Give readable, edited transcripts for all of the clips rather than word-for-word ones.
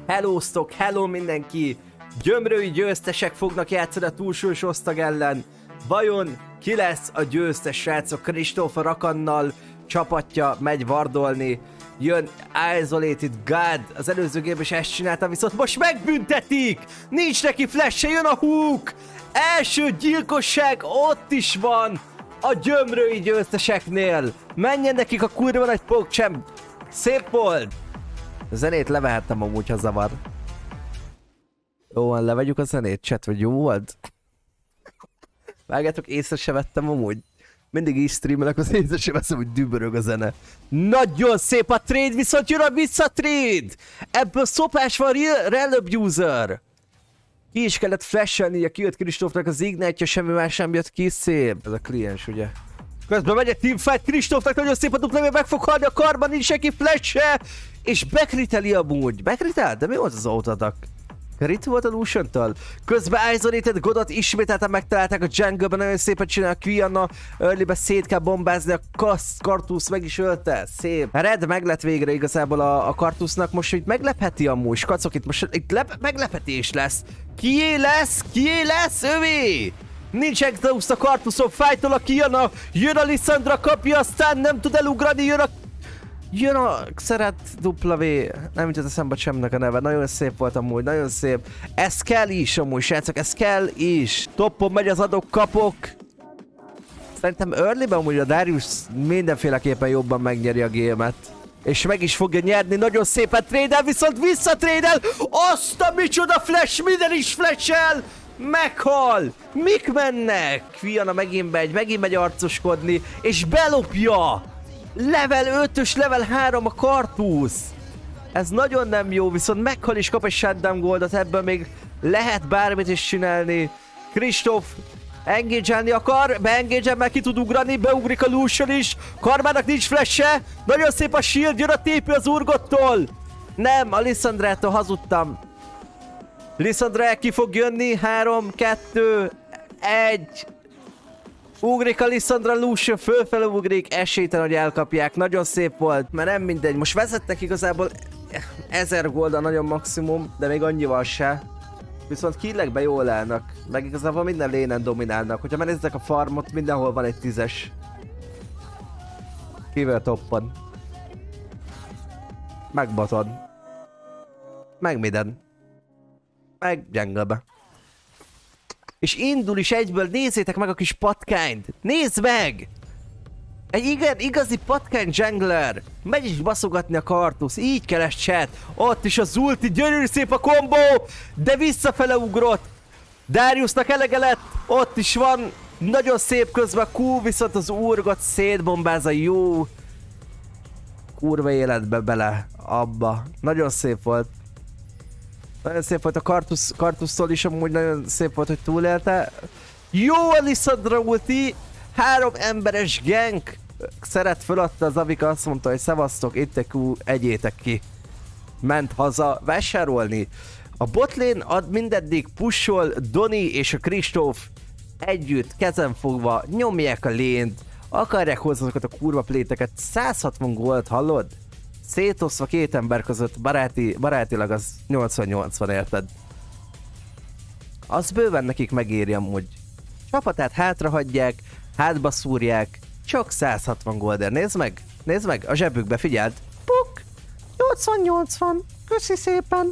Hellóztok, hello mindenki! Gyömrői győztesek fognak játszani a túlsúlyos osztag ellen. Vajon ki lesz a győztes, srácok? Kristóf Rakannal csapatja megy vardolni. Jön Isolated God, az előző gépben is ezt csinálta, viszont most megbüntetik! Nincs neki flash-e, jön a hook! Első gyilkosság ott is van a gyömrői győzteseknél. Menjen nekik a kurva nagy PogChamp. Szép volt! A zenét levehettem amúgy, ha zavar. Jó van, levegyük a zenét, chat, vagy jó volt? Vágjátok, észre se vettem amúgy. Mindig így streamelek, az észre se veszem, hogy dübörög a zene. Nagyon szép a trade, viszont jön a visszatrade! Ebből szopás van, Real Abuser! Ki is kellett flashelnie, kijött Kristófnak az Ignite-ja, semmi más nem jött ki, szép. Ez a kliens, ugye? Közben megy egy teamfight, Kristófnak nagyon szép a dupla, meg fog halni a karban, nincs neki flash-e! És bekriteli amúgy. Bekritelt? De mi volt az autotak? Crit volt a Lucian-től? Közben Isolated Godot ismételten megtalálták a jungle-ben, nagyon szépen csinál a Quianna. Early-be szét kell bombázni, a Kartusz meg is ölte. Szép. Red meg lett végre igazából a Kartusznak, most hogy meglepheti amúgy. Skacok, itt most meglepetés lesz. Kié lesz? Kié lesz? Övé! Nincs exhaust a Kartuszon, fájtol a Quianna. Jön a Lissandra, kapja, aztán nem tud elugrani, jön a Xerath W, nem jutott eszembe semminek a neve, nagyon szép volt amúgy, nagyon szép. Ez kell is amúgy, srácok, ez kell is. Toppon megy az adok-kapok. Szerintem early-ben amúgy a Darius mindenféleképpen jobban megnyeri a gémet. És meg is fogja nyerni, nagyon szépen trade-el, viszont visszatrade-el. Azt a micsoda flash, minden is flash-el. Meghal! Mik mennek? Quianna megint megy arcoskodni, és belopja! Level 5-ös, level 3 a Kartusz! Ez nagyon nem jó, viszont meghal és kap egy shutdown goldot, ebből még lehet bármit is csinálni. Kristóf engage-elni akar, beengage-el, meg ki tud ugrani, beugrik a Lucian is. Karmának nincs flash-e, nagyon szép a shield, jön a TP az Urgottól. Nem, a Lissandrától hazudtam. Lissandra ki fog jönni, 3, 2, 1... Ugrik a Lissandra, Lucian fölfele ugrik, esélytelen, hogy elkapják. Nagyon szép volt, mert nem mindegy. Most vezettek igazából 1000 golda nagyon maximum, de még annyival se. Viszont killekben jól állnak, meg igazából minden lénen dominálnak. Hogyha megnézzek a farmot, mindenhol van egy 10-es. Kivel toppon. Meg boton. Meg minden. Meg jungle-be. És indul is egyből, nézzétek meg a kis patkányt! Nézd meg! Egy igazi patkány jungler! Megy is baszogatni a Kartusz, így keres chat! Ott is az ulti, gyönyörű szép a kombó! De visszafele ugrott! Dariusnak elege lett, ott is van! Nagyon szép közben a Q, viszont az Urgot szétbombázza, jó! Kurva életbe bele, abba. Nagyon szép volt. Nagyon szép volt a Kartusztól is, amúgy nagyon szép volt, hogy túlélte. Jó a Lissandra ulti! 3 emberes gank! Szeret föladta az Avika, azt mondta, hogy szevasztok, itt egy Q, egyétek ki. Ment haza vásárolni. A botlane ad mindeddig pushol, Doni és a Kristóf együtt, kezenfogva nyomják a lént. Akarják hozni azokat a kurva pléteket. 160 gold, hallod? Szétoszva 2 ember között, barátilag az 80-80, érted? Az bőven nekik megéri amúgy. Csapatát hátrahagyják, hátba szúrják, csak 160 golder. Nézd meg, a zsebükbe, figyeld. Puk! 80-80, köszi szépen!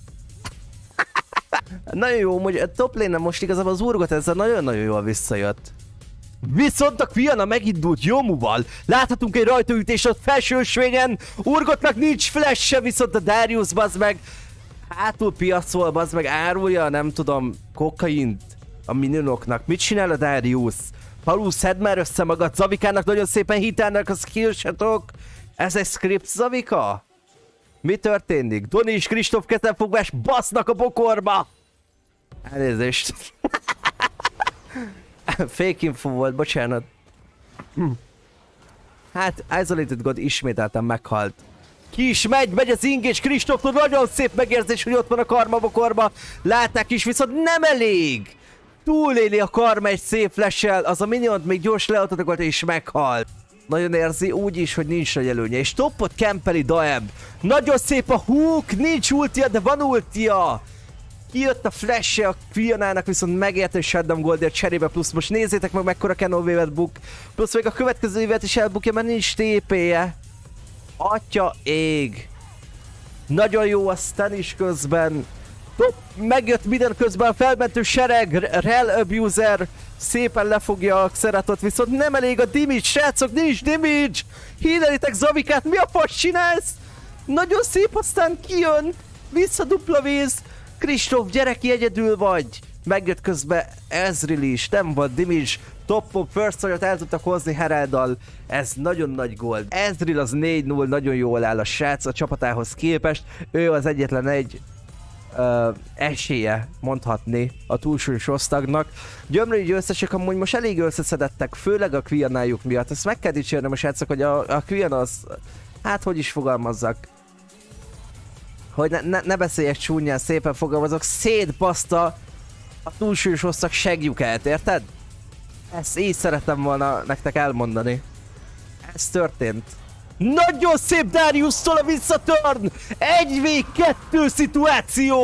Nagyon jó, hogy a top lane-en most igazából az Urgot ezzel nagyon-nagyon jól visszajött. Viszont a Quianna megindult Yomuval. Láthatunk egy rajtaütést ott felső svényen. Urgotnak nincs flash-e, viszont a Darius bazd meg hátul piacol, bazd meg árulja, nem tudom, kokaint a minionoknak. Mit csinál a Darius? Palus, szedd már össze magad, Zavikának nagyon szépen hitelnek a skillshotok. Ez egy script, Zavika? Mi történik? Doni és Kristóf kezenfogás basznak a bokorba! Elnézést. Fake info volt, bocsánat. Hát, Isolated God ismételten meghalt. Ki is megy az engage, Kristóftól nagyon szép megérzés, hogy ott van a karma bokorba. Látták is, viszont nem elég. Túléli a karma egy szép flash-el, az a miniont még gyors leautotokat és meghalt. Nagyon érzi úgy is, hogy nincs nagy előnye. És toppot kempeli Daeb. Nagyon szép a hook, nincs ultia, de van ultia. Kijött a flash-e a Quianának, viszont megérte Shutdown Goldért cserébe, plusz most nézzétek meg mekkora Cannon Wave-et buk. Plusz még a következő évet is elbukja, mert nincs TP-je. Atya ég. Nagyon jó a stun is közben. Megjött minden közben a felmentő sereg, Rel Abuser szépen lefogja a Xeratot, viszont nem elég a damage, srácok, nincs damage! Hídelitek Zavikát, mi a fasz csinálsz? Nagyon szép, aztán kijön, vissza dupla víz. Kristóf, gyere ki, egyedül vagy! Megjött közben Ezreal is, nem volt damage, top first szajat el tudtak hozni Heralddal, ez nagyon nagy gold. Ezreal az 4-0, nagyon jól áll a srác a csapatához képest, ő az egyetlen egy esélye mondhatni a túlsúlyos osztagnak. Gyömrői győztesek amúgy most elég összeszedettek, főleg a Quianájuk miatt. Ezt meg kell dicsérnem a srácok, hogy a Quiana az, hát hogy is fogalmazzak, hogy ne beszéljek csúnyán, szépen fogalmazok, szétbaszta a túlsúlyos osztag segjukát, érted? Ezt így szeretem volna nektek elmondani. Ez történt. Nagyon szép Darius-tól a visszaturn! 1v2 szituáció!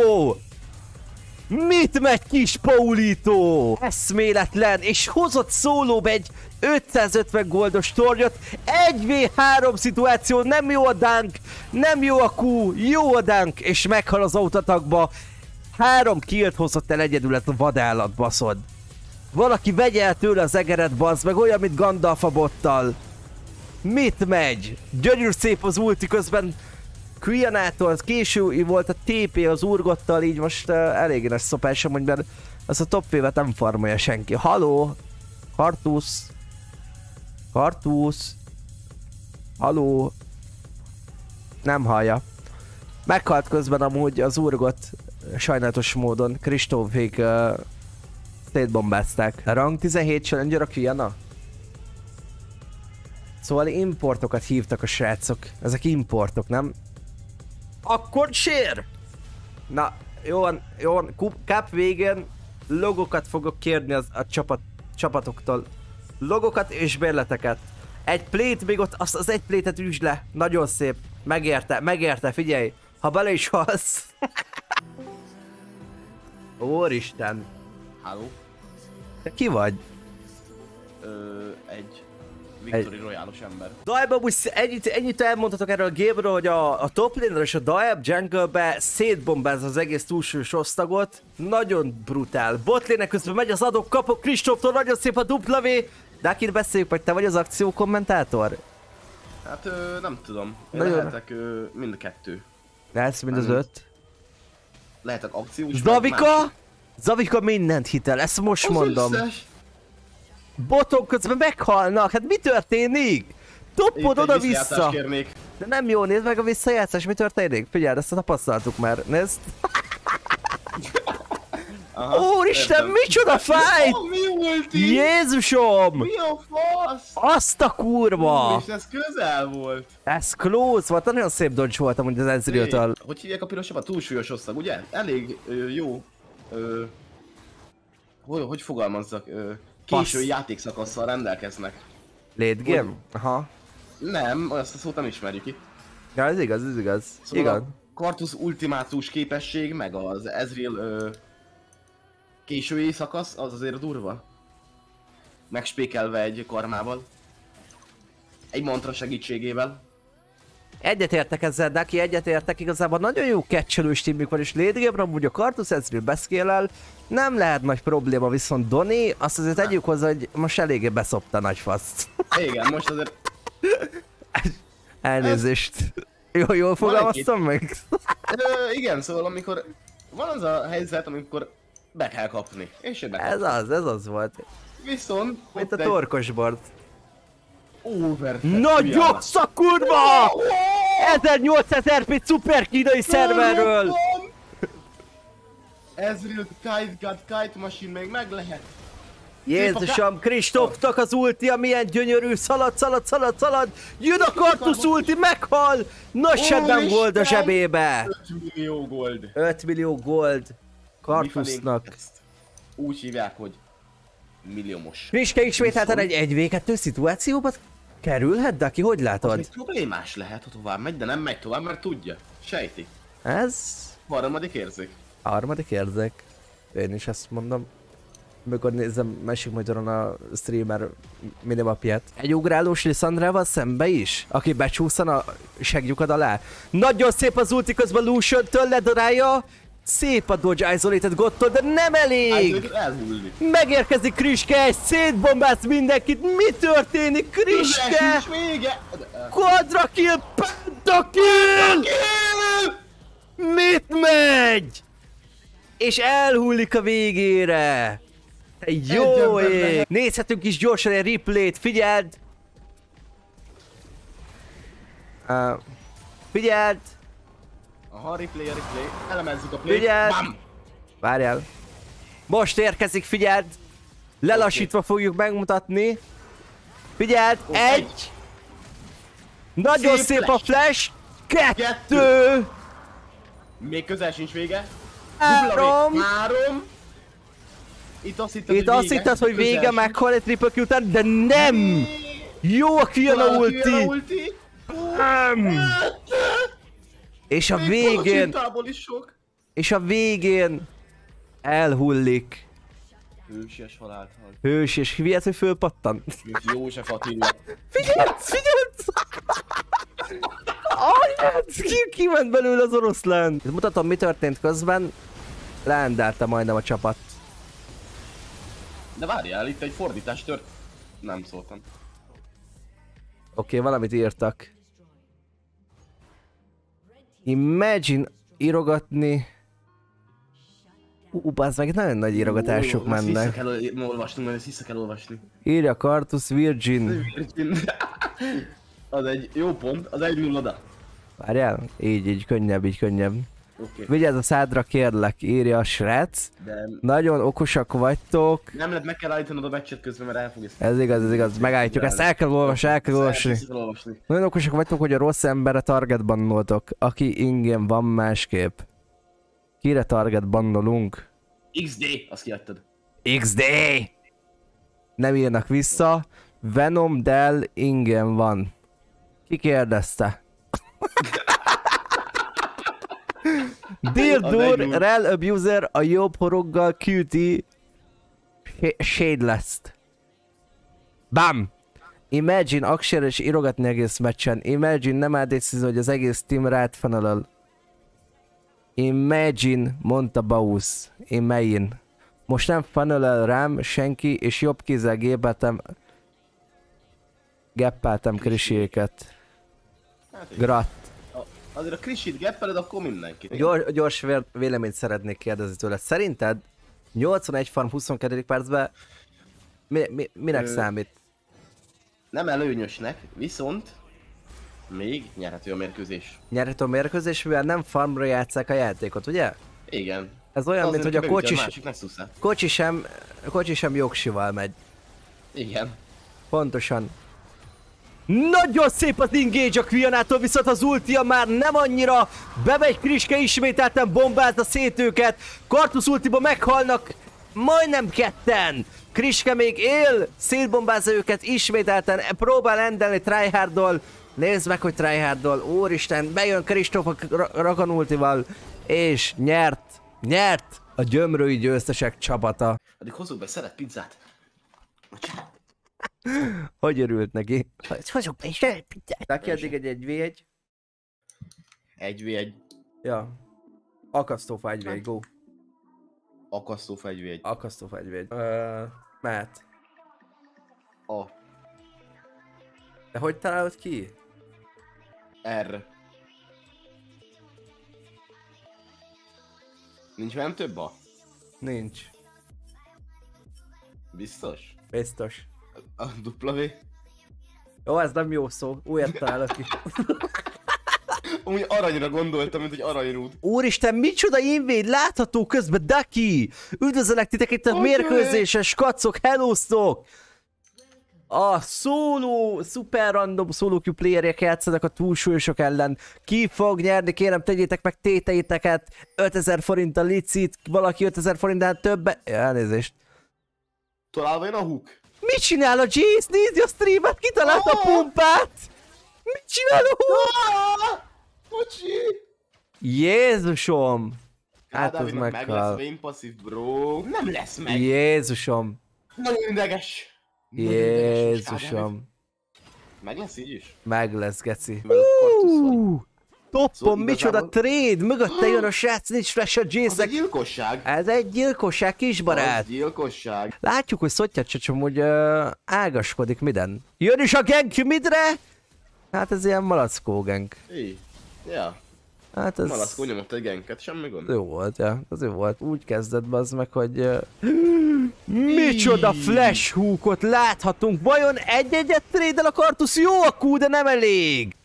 Mit megy kis Paulito? Eszméletlen, és hozott szólóba egy 550 goldos tornyot. 1v3 szituáció, nem jó a dunk, nem jó a Q, jó a dunk, és meghal az autotakba. 3 killt hozott el egyedül, ez a vadállat, baszod. Valaki vegye el tőle az egeret, bazd meg, olyan, mint Gandalf a bottal. Mit megy? Gyönyörű szép az ulti, közben Quianától késő volt a TP az Urgottal, így most eléggé nagy szopásom, hogy mert az a top wave-et nem farmolja senki. Haló? Kartusz? Kartusz? Haló? Nem hallja. Meghalt közben amúgy az Urgot sajnálatos módon. Kristófék szétbombázták. Rang 17 challenger a Quiana? Szóval importokat hívtak a srácok. Ezek importok, nem? Akkor sér! Na, jó van. Cup végén logokat fogok kérni a csapatoktól. Logokat és bérleteket. Egy plate még ott, azt az egy plate-et üsd le. Nagyon szép. Megérte, figyelj. Ha bele is halsz. Úristen. Halló? Te ki vagy? Egy Victory Royale-os ember. Dive úgy ennyit elmondhatok erről a game-ről, hogy a top lane és a Dive jungle-be szétbombázza az egész túlsúlyos osztagot. Nagyon brutál. Botlane közben megy az adok, kapok Kristóftól, nagyon szép a dupla V. De akit beszéljük, hogy te vagy az akció kommentátor? Hát nem tudom. Nagyon. Lehetek mind a kettő. Lehetsz mind az 5? Lehetek akciós. Zavika! Zavika mindent hitel, ezt most mondom. Összes. Botok közben meghalnak, hát mi történik? Toppod oda-vissza! De nem jó, nézd meg a visszajátszás, mi történik? Figyelj, ezt tapasztaltuk már, nézd! Úristen, micsoda fight! Mi ulti? Jézusom! Mi a fasz? Azt a kurva! És ez közel volt. Ez close volt, nagyon szép dodge volt amúgy az Ezreal-től. Hogy hívják a pirosabbat? Túlsúlyos osztag, ugye? Elég jó. Hogy fogalmazzak? Késői játékszakasszal rendelkeznek. Late game? Aha. Nem, azt a szót nem ismerjük itt. Ja, ez igaz, ez igaz. Szóval Igen. a Kartusz ultimátus képesség, meg az Ezreal késői szakasz, az azért durva. Megspékelve egy karmával. Egy mantra segítségével. Egyetértek ezzel, Daki, egyetértek, igazából nagyon jó catchelős tímük van, és late game-ra amúgy a Kartusz Ezreal beszkélel, nem lehet nagy probléma, viszont Donny, azt azért tegyük hozzá, hogy most eléggé beszopta nagy faszt. Igen, most azért... Elnézést. Jól fogalmaztam meg? Igen, szóval amikor van az a helyzet, amikor be kell kapni, és ő bekapta. Ez az volt. Viszont... Mint a torkosbord. Nagyon szakurva! 1800 RP szuper kínai szerverről! Ezreal Kite Machine még meg lehet. Jézusom, Kristófnak az ultia milyen gyönyörű, szalad, jön a Kartusz ulti, meghal! Nos, shutdown gold a zsebébe! 5 millió gold. 5 millió gold Kartusznak. Úgy hívják, hogy milliómos. Friske ismételten egy 1v2 szituációban Kerülhet, de ki hogy Az látod? még problémás lehet, ha tovább megy, de nem megy tovább, mert tudja. Sejti. Ez... Harmadik érzék. Harmadik érzék. Én is ezt mondom. Mikor nézem másik magyaron a streamer minimapját. Egy ugrálós Lissandrával szembe is? Aki becsúszan a seglyukad alá. Nagyon szép az ulti közben Lucian-től ledarálja. Szép a dodge isolated gottól, de nem elég! Elhúlni. Megérkezik Kriske, szétbombáz mindenkit. Mi történik, Kriske? Nincs vége! Quadra kill, pentakill! Mit megy? És elhullik a végére. Te jó ég! Nézhetünk is gyorsan egy replayt, figyeld! Figyeld! Aha, replay, elemezzük a play. Figyeld! Bam! Várjál! Most érkezik, figyeld! Lelassítva fogjuk megmutatni. Figyeld! Egy! Nagyon Szép szép a flash. flash! Kettő! Kettő. Még közel sincs vége. Három! Három! Itt azt hitted, hogy vége, meghal egy triple Q után, de nem! Jó a Kiana ulti! Nem! És a végén... És a végén... Elhullik. Hősies halált hal. Hős, és vihet, hogy fölpattan. Mint József Attila. Figyeld! Ajját! Ki ment belőle az oroszlán? Mutatom, mi történt közben. Leendálta majdnem a csapat. De várjál, itt egy fordítás tört. Nem szóltam. Oké, valamit írtak. Imagine írogatni. Bazd meg, nagyon nagy írogatások mennek. Vissza kell olvasni, mert ezt vissza kell olvasni. Írja Kartus Virgin. Az egy jó pont, az 1-0 oda. Várjál? Így könnyebb, így könnyebb. Okay. Vigyázz a szádra, kérlek, írja a srác. De... Nagyon okosak vagytok. Nem lehet, meg kell állítanod a meccset közben, mert el fogja. Ez igaz, megállítjuk, ezt el kell olvasni, Nagyon okosak vagytok, hogy a rossz emberre target bannoltok, aki ingyen van másképp. Kire target bannolunk? XD, azt kiadtad. XD! Nem írnak vissza. Venom Dell ingyen van. Ki kérdezte? Dildur, Rel Abuser a jobb horoggal cutie shade lesz. Bam! Imagine Aksher és írogatni egész meccsen. Imagine nem ADC, hogy az egész team rád fanalal. Imagine, mondta Bausz. Imagine. Most nem fanalal rám senki, és jobb kézzel geppeltem Kriséket. Grat. Azért a Krisit geppeled, akkor mindenki. Gyors véleményt szeretnék kérdezni tőled. Szerinted 81 farm 22. percben minek számít? Nem előnyösnek, viszont még nyerhető a mérkőzés. Nyerhető a mérkőzés, mivel nem farmra játsszák a játékot, ugye? Igen. Ez olyan, mint hogy a kocsi sem jogsival megy. Igen. Pontosan. Nagyon szép az engage a Quianától, viszont az ultia már nem annyira. Bemegy Kriske, ismételten bombázza szét őket. Kartus ultiba meghalnak majdnem ketten. Kriske még él, szétbombázza őket ismételten, próbál endelni tryharddal. Nézd meg, hogy tryharddal, úristen, bejön Kristóf a Rakan ultival, és nyert a gyömrői győztesek csapata. Addig hozzuk be, szeret pizzát. Hogy örült neki? Hozzuk be, szeret pizzát. Neki addig egy 1v1. 1v1. Ja. Akasztófa 1v1, go. Akasztófa 1v1. Akasztófa 1v1. Mehet. A. De hogy találod ki? R. Nincs velem több A? Nincs. Biztos? Biztos. A W? Jó, ez nem jó szó. Újat találod ki. Úgy aranyra gondoltam, mint egy aranyrúd. Úristen, micsoda invéd látható közben, Ducky! Üdvözöllek titeket a mérkőzéses kacok, hellóztok! A szóló, szuper random szóló queue playerek játszanak a túlsúlyosok ellen. Ki fog nyerni? Kérem, tegyétek meg téteiteket. 5000 forint a licit, valaki 5000 forintnál többe... Elnézést. Találva jön a hook. Mit csinál a Jace? Nézd a streamet, kitalálta a pumpát! Mit csinál a hú? Bocsi! Jézusom! Hát az Dávidnak meg lesz meghal. Vayne passzív, bro. Nem lesz meg. Jézusom! Nagyon ideges. Nagyon ideges, Dávid. Jézusom! Meg lesz így is? Meg lesz, geci. Mert ott Kartusz van. Toppon, Szóval micsoda igazából- trade! Mögötte jön a srác, nincs flash a Az egy Jace-nek. gyilkosság. Ez egy gyilkosság, kisbarát. Az gyilkosság. Látjuk, hogy Szottyacsacs amúgy ágaskodik miden. Jön is a gank midre! Hát ez ilyen malackó gank. Így. Ja. Hát ez... Malaszkó nyomott egy genket, semmi gond. Jó volt, ja. Az jó volt. Úgy kezdett bazd meg, hogy... Micsoda flash hookot láthatunk. Vajon egy-egyet trade-el a Kartusz? Jó a Q, de nem elég.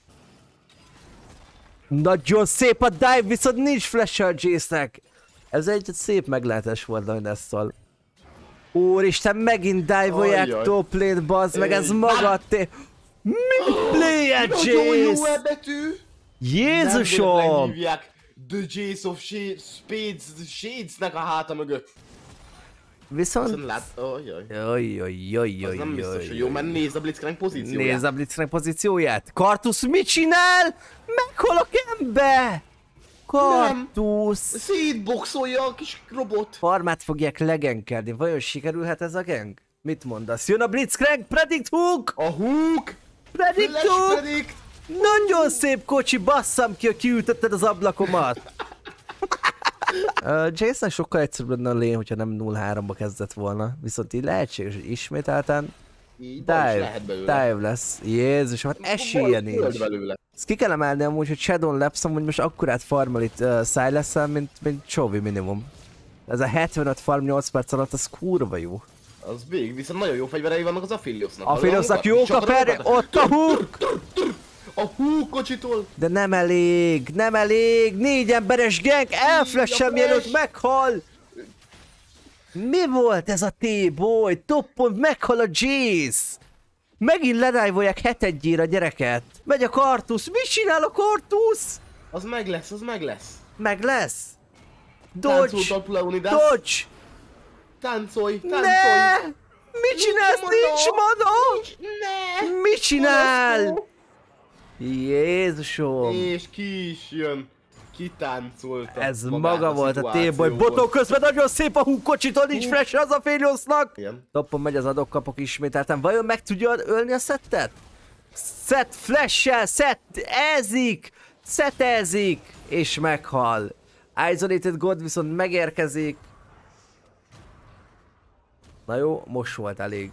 Nagyon szép a dive, viszont nincs flash a Jace-nek. Ez egy szép meglátás volt, ahogy ezt szól. Úristen, megint dive-olják Ajjaj. top lane, bazd meg, ez Éj. maga a Mi play a Nagyon jó Jace? e betű! Nem Jézusom! véletlenül hívják The Jace of Spades, Shades-nek a háta mögött. Viszont... Viszont lát... Ajjaj. Jaj. Az nem biztos, hogy jó, mert nézd a Blitzcrank pozícióját. Nézd a Blitzcrank pozícióját. Kartusz mit csinál? Meghol a kembe! Kartusz! Szétboxolja a kis robot. Farmát fogják legenkelni. Vajon sikerülhet ez a gang? Mit mondasz? Jön a Blitzcrank, Predict Hook! A hook! Predict Flash Hook! predict! Nagyon szép kocsi, basszam ki, hogy kiütötted az ablakomat. Jason sokkal egyszerűbb lenne a lane, hogyha nem 0-3-ba kezdett volna. Viszont így lehetséges, hogy ismételten Így bal is dive, lehet belőle. dive lesz. Jézus, hát esélye nincs. Föld belőle. Ezt ki kell emelni amúgy, hogy Shadow Labs amúgy most akkurát farmol itt Silas-szel, mint Chovy minimum. Ez a 75 farm 8 perc alatt, az kurva jó. Az big, viszont nagyon jó fegyverei vannak az Apheliosnak. Apheliosnak jók a per... Ott a hook! A hook kocsitól! De nem elég, nem elég! 4 emberes gang, elflash-em mielőtt meghal! Mi volt ez a T-boy? Toppon meghal a Jace! Megint ledive-olják hetedjére a gyereket. Megy a Kartusz, mit csinál a Kartusz? Az meg lesz, az meg lesz. Meg lesz! Dodge! Táncoltat Leonidas. Dodge! Táncolj, Ne! táncolj! Mit csinálsz? Nincs mana! Ne! Mit csinál? Jézusom! És ki is jön. Kitáncolta. Ez magát maga volt a T-boy. szituációból. Botok közben nagyon szép a húk kocsitól, nincs flash az a Apheliosnak! Igen. Toppon megy az adok-kapok ismételten. Vajon meg tudja ölni a szettet? Szett flash-sel, szettezik, és meghal. Isolated God viszont megérkezik. Na jó, most volt elég.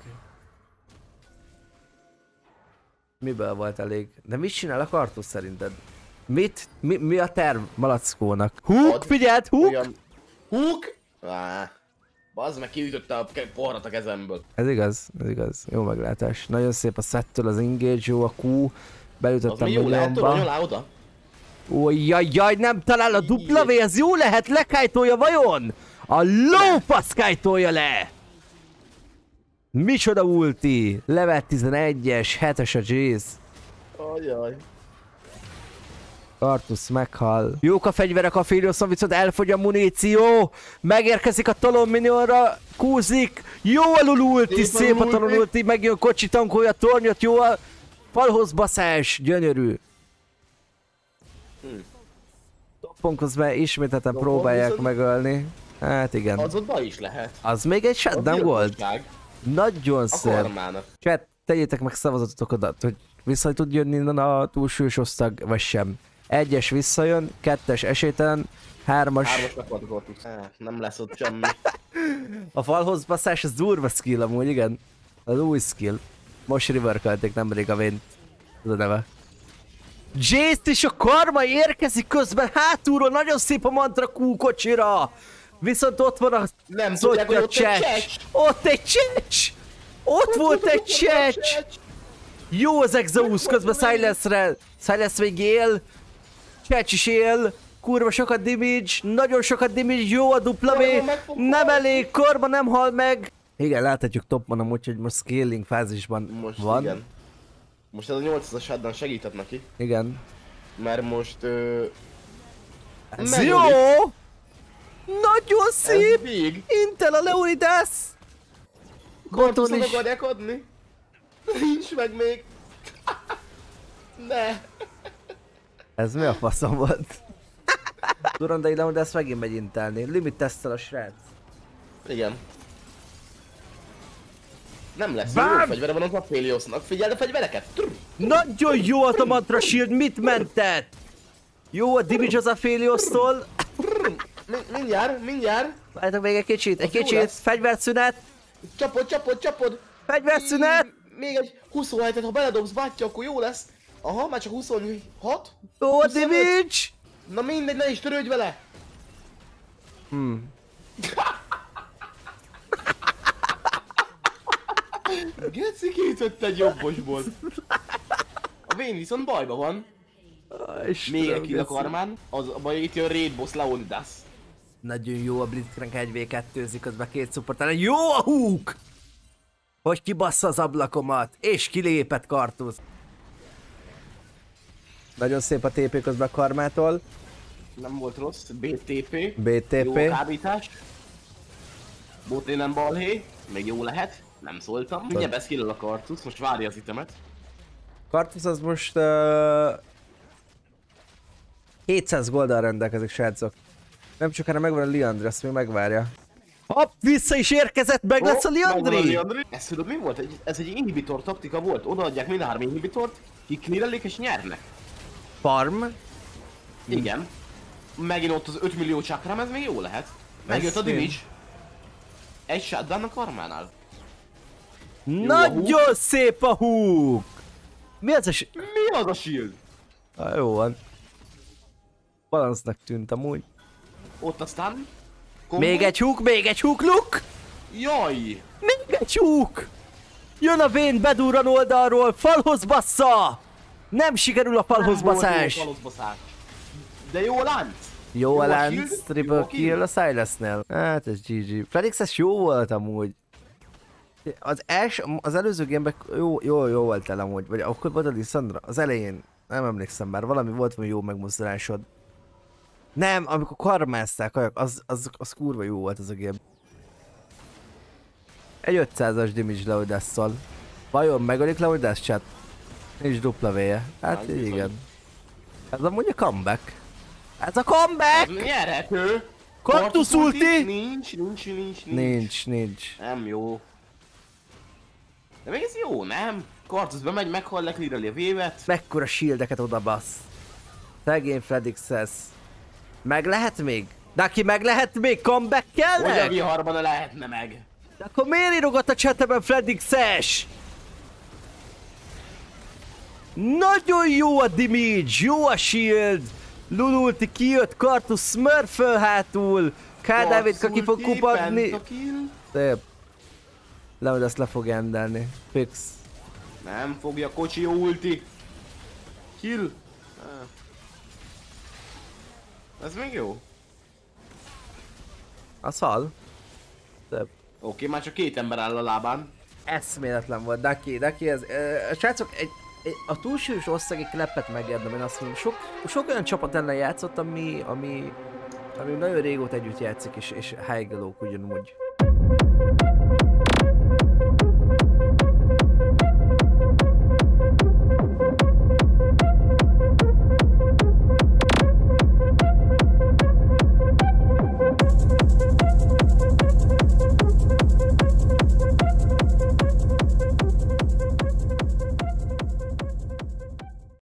Miből volt elég? De mit csinál a Kartusz szerinted? Mi a terv Malackónak? Hook, figyeld, Hook! Olyan... Hook? Bazd meg, kiütötte a porrat a kezemből. Ez igaz, jó meglátás. Nagyon szép a settől az engage, jó a Q. Az Beütöttem mi jó lehet, milliómba. tudod, alá oda? Ó, jaj, nem talál a dupla V, ez jó lehet, lekájtolja vajon? A lófasz kájtolja le! Micsoda ulti? Level 11-es, 7-es a Jace. Ajaj. Kartusz meghal. Jók a fegyverek a Apheliosson, viszont elfogy a muníció. Megérkezik a talon minionra, kúzik. Jó a Lulu ulti, szép a talon ulti, megjön kocsi, tankolja a tornyot, jó a falhoz baszás, gyönyörű. Toppon közben ismételten Toppon próbálják viszont- megölni. Hát igen. Az ott baj is lehet. Az még egy Az shutdown volt. gyilkosság. Nagyon A szép. kormának. Chat, tegyétek meg szavazatotokat, hogy vissza tud jönni innen a túlsúlyos osztag, vagy sem. 1-es visszajön, 2-es esélytelen, 3-as... 3-asnak volt a Kartusz. Nem lesz ott semmi. A falhoz baszás, az durva skill amúgy, igen. Az új skill. Most reworkolték nemrég a Vayne-t. Ez a neve. Jace és a karma érkezik közben hátulról, nagyon szép a mantra Q kocsira. Viszont ott van a Nem tudják, hogy ott egy csecs. Ott egy csecs! Ott volt egy csecs! Jó az Exaus közben Silas még él. Csecs is él. Kurva sokat damage, nagyon sokat damage, jó a dupla V. Nem elég, Karma nem hal meg. Igen, láthatjuk Toppon amúgy, hogy most scaling fázisban Most van. igen. Most ez a 800-as shutdown segített neki. Igen. Mert most... Ez megölik. jó! Nagyon Ez szép! big. Intel a Leonidas! Kartusz nem akarják adni? Nincs meg még. Ne. Ez mi a faszom volt? Durandai de ezt megint megy intelni. Limit tesztel a srác. Igen. Nem lesz, jó fegyvere van az Apheliosnak. Figyeld a fegyvereket! Nagyon jó a Mantra Shield, mit mentett? Jó a damage az Apheliostól. Mindjárt. Várjátok még egy kicsit, fegyverszünet. Csapod. Fegyverszünet. Még egy 27-et, ha beledobsz bátyja, akkor jó lesz. Aha, már csak 26. Jó a damage. Na mindegy, ne is törődj vele. Geci kitött egy jobbosból. A Vayne viszont bajba van. Még egy kill a karmán, az a baj, itt jön Raid Boss Leonidas. Nagyon jó a Blitzcrank 1v2-zik, közben két supportál. Jó a hook! Hogy kibassza az ablakomat, és kilépett Kartusz. Nagyon szép a TP közben a karmától. Nem volt rossz, BTP. BTP. Jó kábítás. Botlane balhé, még jó lehet. Nem szóltam. Mindjárt beszkillel a Kartusz, most várja az itemet. Kartusz az most 700 golddal rendelkezik, srácok. Nem csak hanem megvan a Liandry, azt még megvárja. Hopp, vissza is érkezett, meg lesz a Liandry! Ez tudod mi volt? Ez egy inhibitor taktika volt, odaadják mind a 3 inhibitort, kiklirelik és nyernek. Farm? Igen. Megint ott az 5 millió csakram, ez még jó lehet. Megjött a damage. Egy shotdown a karmánál. Nagyon szép a hook! Mi az a Mi az a shield? Jó van. Balansznak tűnt amúgy. Ott aztán... Még egy hook, look! Jaj! Még egy hook! Jön a Vayne, bedurran oldalról, falhoz bassza! Nem sikerül a falhoz baszás! De jó a lánc! Jó a lánc, triple kill a Silasnél. Hát ez GG. Fredix jó volt amúgy. Az előző gameben jó volt el amúgy, vagy akkor volt a Lissandra? Az elején, nem emlékszem már, valami volt valami jó megmozdulásod. Nem, amikor karmázták, az kurva jó volt az a game. Egy 500-as damage Leonidasszal. Vajon megölik Leonidas chat? Nincs dupla véje. Hát igen. Ez amúgy a comeback. Ez a comeback! Ez nyerhető! Kartusz ulti! Nincs. Nem jó. De még ez jó, nem? Kartusz bemegy, meghal, leklíreli a vévet. Mekkora shieldeket odabasz. Szegény Fredixes. Meg lehet még? Neki meg lehet még? Comeback-kelnek? Hogy a viharban ne lehetne meg? De akkor miért írogat a chatben Fredixes? Nagyon jó a damage, jó a shield. Lululti kijött, Kartusz smurföl hátul. K-Davidka ki fog kupadni. Szép. Leonidas le fog endelni. Fix. Nem fogja, kocsi ulti. Kill. Ez még jó. A szal. Szép. Oké, már csak 2 ember áll a lábán. Eszméletlen volt, Daki ez... srácok, a túlsúlyos országi klepet megérdem, én azt mondom, sok olyan csapat ellen játszott, ami nagyon régóta együtt játszik, és high ugyanúgy.